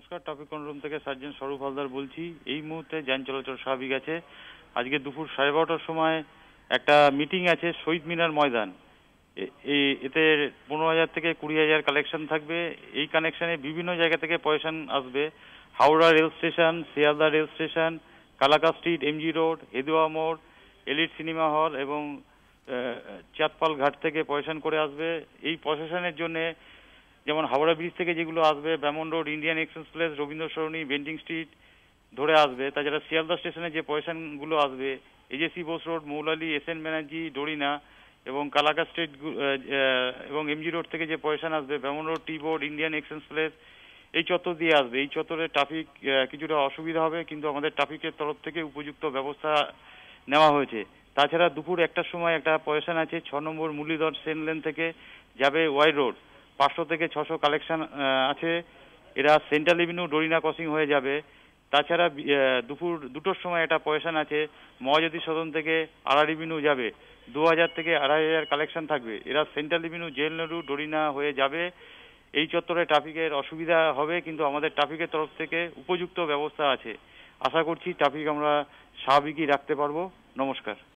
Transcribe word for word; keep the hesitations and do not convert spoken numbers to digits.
নমস্কার, traffic control room থেকে sergeant Swarup Haldar বলছি। এই মুহূর্তে যান চলাচল স্বাভাবিক আছে। আজকে দুপুর সাড়ে বারোটার সময় একটা মিটিং আছে শহীদ মিনার ময়দান। এই এতে পনেরো হাজার থেকে কুড়ি হাজার কালেকশন থাকবে। এই কানেকশনে বিভিন্ন জায়গা থেকে পয়সা আসবে। Howrah rail station, Sealdah rail station, Kalakar street, MG road, Hedua মোড়, এলিট সিনেমা হল এবং চাঁদপাল ঘাট থেকে পয়সা করে আসবে। এই প্রশাসনের জন্য যেমন হাওড়া ব্রিজ থেকে যেগুলো আসবে, ব্যামন road, Indian express, Rabindra Sarani, Bentinck street ধরে আসবে। তাছাড়া শিয়ালদা স্টেশনে যে পয়সাগুলো আসবে, AJC Bose road, Moulali, S N Banerjee, Dorina এবং কালাকা স্ট্রিট এবং এমজি রোড থেকে যে পয়সা আসবে, ব্যামন road, tea board, Indian express এই চত্বর দিয়ে আসবে। এই চত্বরে ট্রাফিক কিছুটা অসুবিধা হবে, কিন্তু আমাদের ট্রাফিকের তরফ থেকে উপযুক্ত ব্যবস্থা নেওয়া হয়েছে। তাছাড়া দুপুর একটার সময় একটা পয়সা আছে ছ নম্বর মুরলীধর সেন লেন থেকে যাবে ওয়াই রোড, পাঁচশো থেকে ছশো কালেকশন আছে। এরা সেন্ট্রাল এভিনিউ, ডরিনা ক্রসিং হয়ে যাবে। তাছাড়া দুপুর দুটোর সময় একটা পয়সা আছে মহাজ্যোতি সদন থেকে আড়াই এভিনিউ যাবে, দু হাজার থেকে আড়াই হাজার কালেকশন থাকবে। এরা সেন্ট্রাল এভিনিউ, জেল নেহরু, ডরিনা হয়ে যাবে। এই চত্বরে ট্রাফিকের অসুবিধা হবে, কিন্তু আমাদের ট্রাফিকের তরফ থেকে উপযুক্ত ব্যবস্থা আছে। আশা করছি ট্রাফিক আমরা স্বাভাবিকই রাখতে পারবো। নমস্কার।